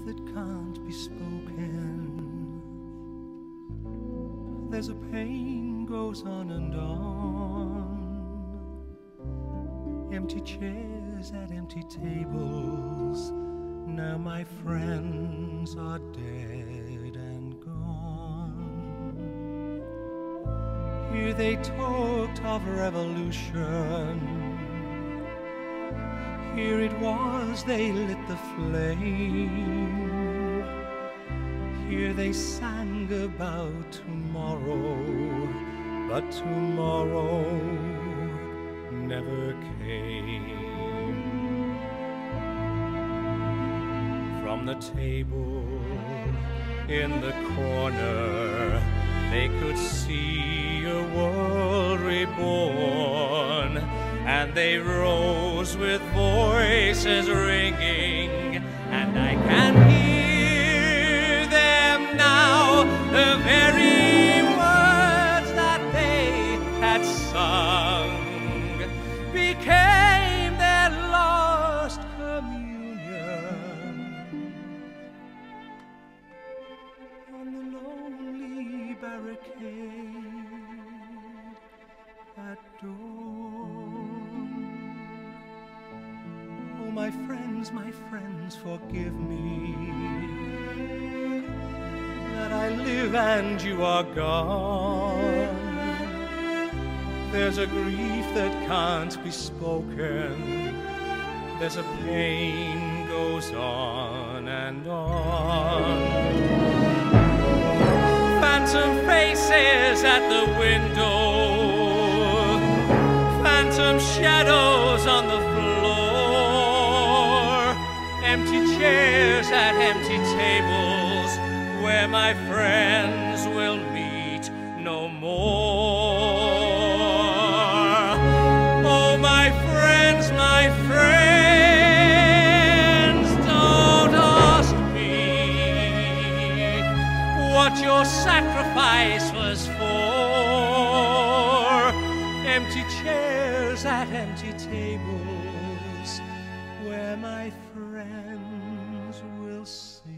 that can't be spoken. There's a pain goes on and on. Empty chairs at empty tables. Now my friends are dead and gone. Here they talked of revolution. Here it was they lit the flame. Here they sang about tomorrow, but tomorrow never came. From the table in the corner, they could see a world reborn, and they rose with voices ringing, and I can hear them now, the very words that they had sung became their lost communion. On the lonely barricade at dawn. Oh, my friends, forgive me that I live and you are gone. There's a grief that can't be spoken. There's a pain goes on and on. Phantom faces at the window, phantom shadows on the floor, empty chairs at empty tables where my friends will meet no more. Oh, my friends, don't ask me what your sacrifice was for. Empty chairs at empty tables where my friends will sing.